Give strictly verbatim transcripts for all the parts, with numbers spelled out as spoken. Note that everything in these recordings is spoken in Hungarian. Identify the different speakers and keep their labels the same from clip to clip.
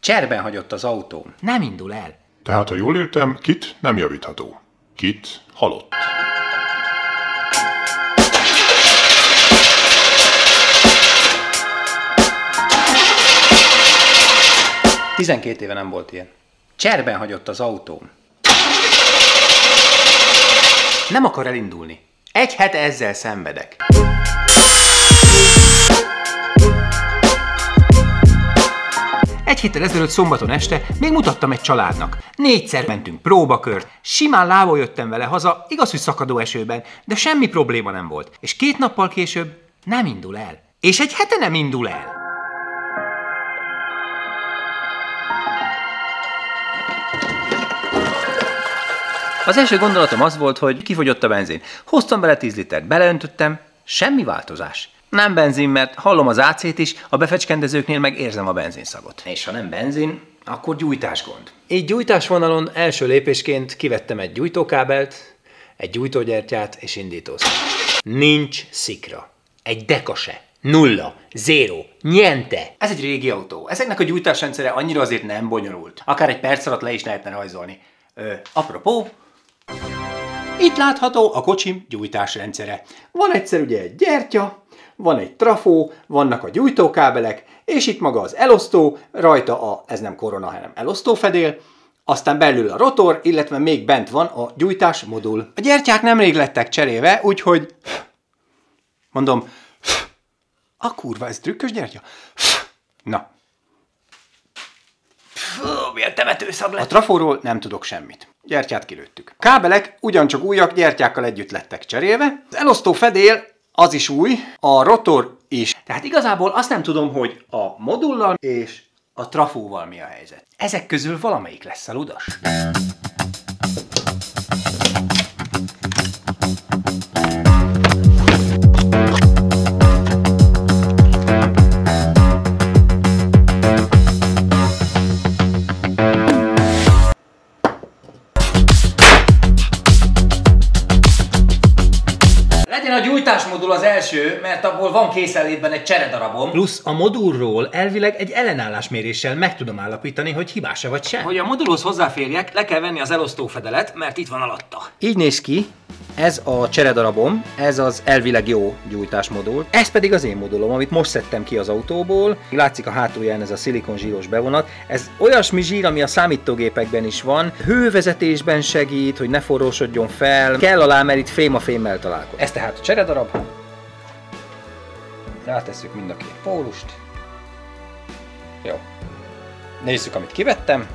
Speaker 1: Cserben hagyott az autóm. Nem indul el.
Speaker 2: Tehát, ha jól értem, Kit nem javítható. Kit halott.
Speaker 1: tizenkét éve nem volt ilyen. Cserben hagyott az autóm. Nem akar elindulni. Egy hete ezzel szenvedek. Egy héttel ezelőtt szombaton este még mutattam egy családnak. Négyszer mentünk próbakört, simán lából jöttem vele haza, igaz, hogy szakadó esőben, de semmi probléma nem volt. És két nappal később nem indul el. És egy hete nem indul el. Az első gondolatom az volt, hogy kifogyott a benzin. Hoztam bele tíz litert, beleöntöttem, semmi változás. Nem benzin, mert hallom az ácét is, a befecskendezőknél meg érzem a benzinszagot. És ha nem benzin, akkor gyújtásgond. Így gyújtásvonalon első lépésként kivettem egy gyújtókábelt, egy gyújtógyertyát és indítószert. Nincs szikra. Egy deka se. Nulla. Zéro. Niente. Ez egy régi autó. Ezeknek a gyújtásrendszere annyira azért nem bonyolult. Akár egy perc alatt le is lehetne rajzolni. Ö, apropó, itt látható a kocsim gyújtásrendszere. Van egyszer ugye egy gyertya, van egy trafó, vannak a gyújtókábelek, és itt maga az elosztó, rajta a, ez nem korona, hanem elosztófedél, aztán belül a rotor, illetve még bent van a gyújtás modul. A gyertyák nemrég lettek cserélve, úgyhogy mondom, a kurva, ez trükkös gyertya? Na. Fú, milyen temetőszag lett. A trafóról nem tudok semmit. Gyertyát kilőttük. A kábelek ugyancsak újak, gyertyákkal együtt lettek cserélve. Az elosztó fedél az is új, a rotor is. Tehát igazából azt nem tudom, hogy a modullal és a trafóval mi a helyzet. Ezek közül valamelyik lesz a ludas. A gyújtásmodul az első, mert abból van készenlétben egy cseredarabom. Plusz a modulról elvileg egy ellenállásméréssel meg tudom állapítani, hogy hibás-e vagy sem. Hogy a modulhoz hozzáférjek, le kell venni az elosztófedelet, mert itt van alatta. Így néz ki, ez a cseredarabom, ez az elvileg jó gyújtásmodul. Ez pedig az én modulom, amit most szedtem ki az autóból. Látszik a hátulján ez a szilikon zsíros bevonat. Ez olyasmi zsír, ami a számítógépekben is van. Hővezetésben segít, hogy ne forrósodjon fel. Kell alá, mert itt fém a fémmel találkozik. Ez tehát a cseredarab. Rátesszük mind a két pólust. Jó. Nézzük, amit kivettem.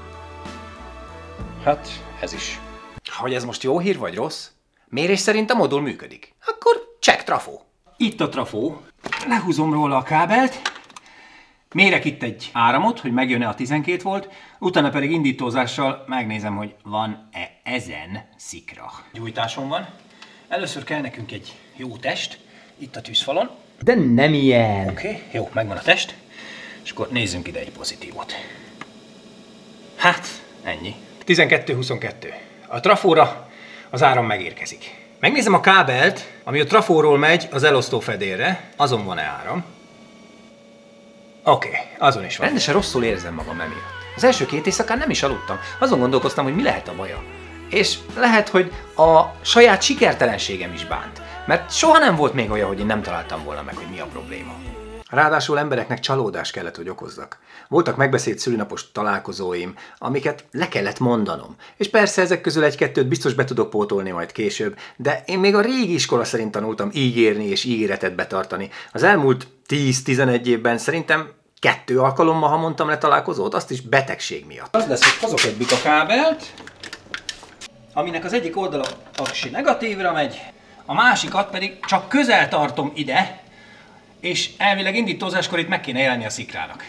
Speaker 1: Hát, ez is. Hogy ez most jó hír vagy rossz? Mérés szerint a modul működik. Akkor check trafó. Itt a trafó. Lehúzom róla a kábelt. Mérek itt egy áramot, hogy megjön-e a tizenkét volt, utána pedig indítózással megnézem, hogy van-e ezen szikra. Gyújtáson van. Először kell nekünk egy jó test, itt a tűzfalon. De nem ilyen. Oké, okay, jó, megvan a test. És akkor nézzünk ide egy pozitívot. Hát, ennyi. tizenkettő huszonkettő. A trafóra az áram megérkezik. Megnézem a kábelt, ami a trafóról megy az elosztófedélre. Azon van-e áram? Oké, okay, azon is van. Rendesen rosszul érzem magam emiatt. Az első két éjszakán nem is aludtam. Azon gondolkoztam, hogy mi lehet a baja. És lehet, hogy a saját sikertelenségem is bánt. Mert soha nem volt még olyan, hogy én nem találtam volna meg, hogy mi a probléma. Ráadásul embereknek csalódást kellett, hogy okozzak. Voltak megbeszélt szülinapos találkozóim, amiket le kellett mondanom. És persze ezek közül egy-kettőt biztos be tudok pótolni majd később, de én még a régi iskola szerint tanultam ígérni és ígéretet betartani. Az elmúlt tíz-tizenegy évben szerintem kettő alkalommal, ha mondtam le találkozót, azt is betegség miatt. Az lesz, hogy hozok egy bikakábelt, aminek az egyik oldala aksi negatívra megy, a másikat pedig csak közel tartom ide, és elvileg indítózáskor itt meg kéne jelenni a szikrának.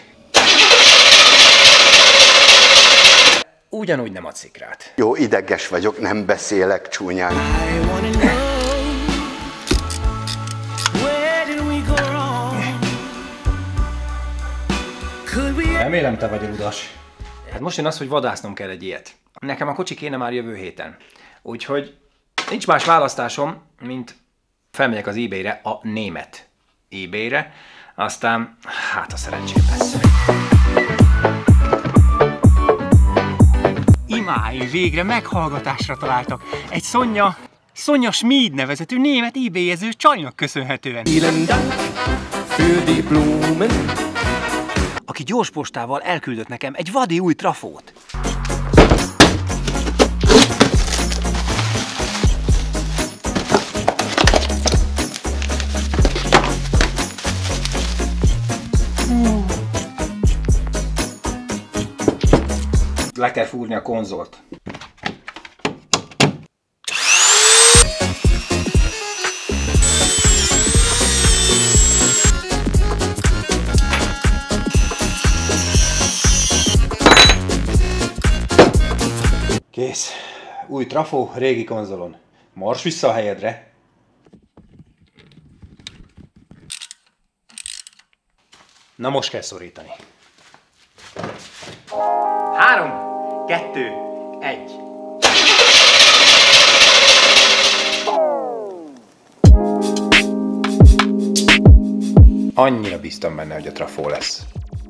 Speaker 1: Ugyanúgy nem ad szikrát.
Speaker 3: Jó, ideges vagyok, nem beszélek csúnyán.
Speaker 1: Remélem, te vagy rudas. Hát most jön az, hogy vadásznom kell egy ilyet. Nekem a kocsi kéne már jövő héten. Úgyhogy nincs más választásom, mint felmegyek az eBay-re, a német eBay-re, aztán hát a szerencsém lesz. Máj, végre meghallgatásra találtak. Egy Sonja, Sonja Schmid nevezetű német eBay-ező csajnak köszönhetően. Aki gyorspostával elküldött nekem egy vadi új trafót. Le kell fúrni a konzolt. Kész. Új trafó, régi konzolon. Mars vissza a helyedre. Na most kell szorítani. Három, kettő, egy. Annyira bíztam benne, hogy a trafó lesz.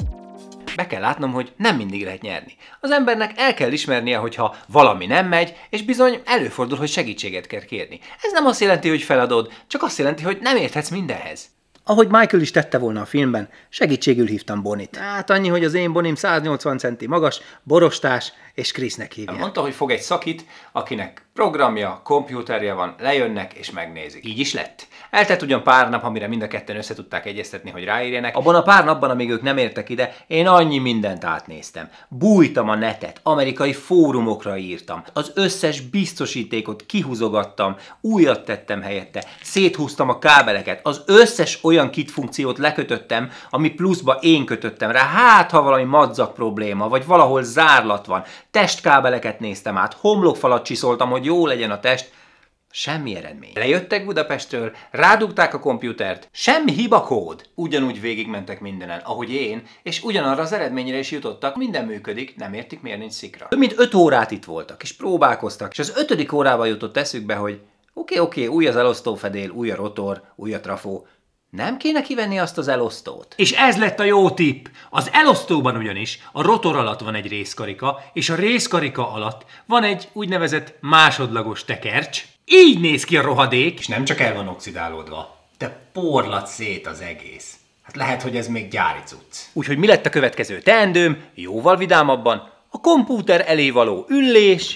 Speaker 1: Be kell látnom, hogy nem mindig lehet nyerni. Az embernek el kell ismernie, hogyha valami nem megy, és bizony előfordul, hogy segítséget kell kérni. Ez nem azt jelenti, hogy feladod, csak azt jelenti, hogy nem érthetsz mindenhez. Ahogy Michael is tette volna a filmben, segítségül hívtam Bonnie-t. Hát annyi, hogy az én Bonnie száznyolcvan centi magas, borostás, és Chrisnek hívják. Mondta, hogy fog egy szakit, akinek programja, kompjúterje van, lejönnek és megnézik. Így is lett. Eltelt ugyan pár nap, amire mind a ketten össze tudták egyeztetni, hogy ráérjenek. Abban a pár napban, amíg ők nem értek ide, én annyi mindent átnéztem. Bújtam a netet, amerikai fórumokra írtam, az összes biztosítékot kihúzogattam, újat tettem helyette, széthúztam a kábeleket, az összes olyan kit funkciót lekötöttem, ami pluszba én kötöttem rá, hát ha valami madzag probléma, vagy valahol zárlat van. Testkábeleket néztem át, homlokfalat csiszoltam, hogy jó legyen a test. Semmi eredmény. Lejöttek Budapestről, rádugták a kompjútert, semmi hibakód. Ugyanúgy végigmentek mindenen, ahogy én, és ugyanarra az eredményre is jutottak, minden működik, nem értik, miért nincs szikra. Több mint öt órát itt voltak, és próbálkoztak, és az ötödik órában jutott eszükbe, hogy oké, oké, új az elosztófedél, új a rotor, új a trafó. Nem kéne kivenni azt az elosztót? És ez lett a jó tipp! Az elosztóban ugyanis a rotor alatt van egy részkarika, és a részkarika alatt van egy úgynevezett másodlagos tekercs. Így néz ki a rohadék, és nem csak el van oxidálódva, de porlad szét az egész. Hát lehet, hogy ez még gyári cucc. Úgyhogy mi lett a következő teendőm? Jóval vidámabban a kompúter elé való ülés,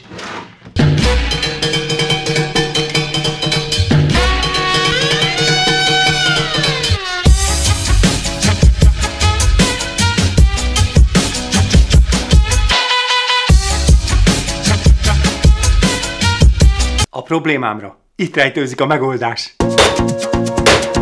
Speaker 1: a problémámra itt rejtőzik a megoldás.